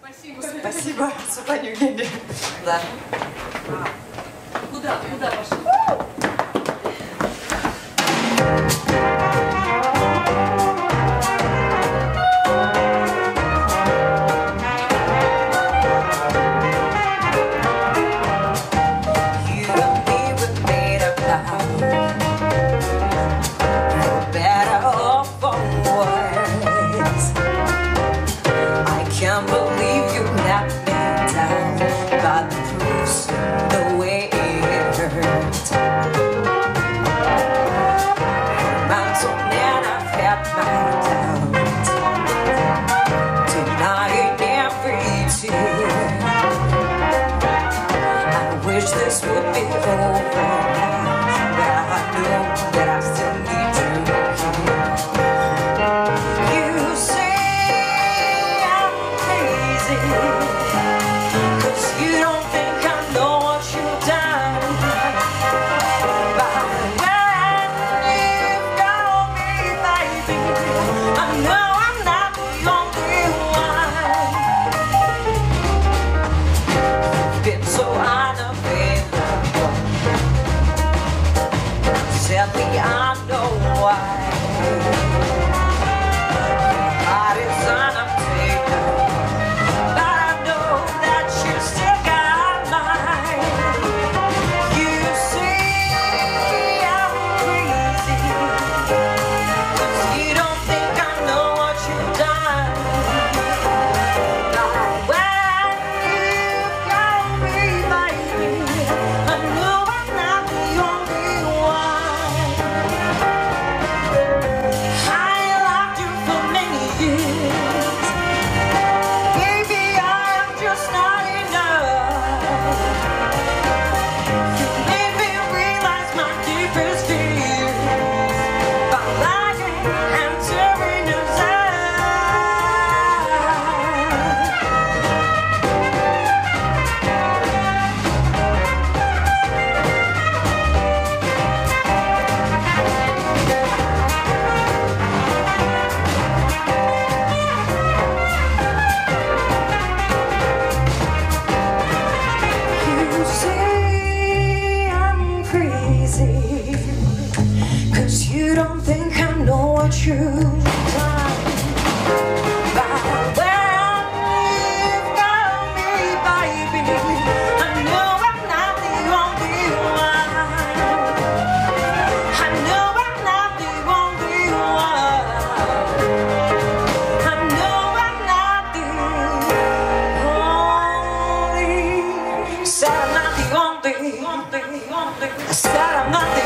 Спасибо, Супанюгели. Да. Куда пошли? Can't believe you let me down, but the proof's the way it hurt. Mountain and I've had my doubts, denying every tear. I wish this would be over now, but I know that I still need you here. You say cause you don't think I know what you've done, but when you've got me, baby, I know I'm not the only one. Been so unavailable, sadly I know why. Heart is unobtainable, cause you don't think I know what you've done, but when you've got me, baby, I know I'm not the only one. I know I'm not the only one. I know I'm not the only. Said I'm not the only. Said I'm not the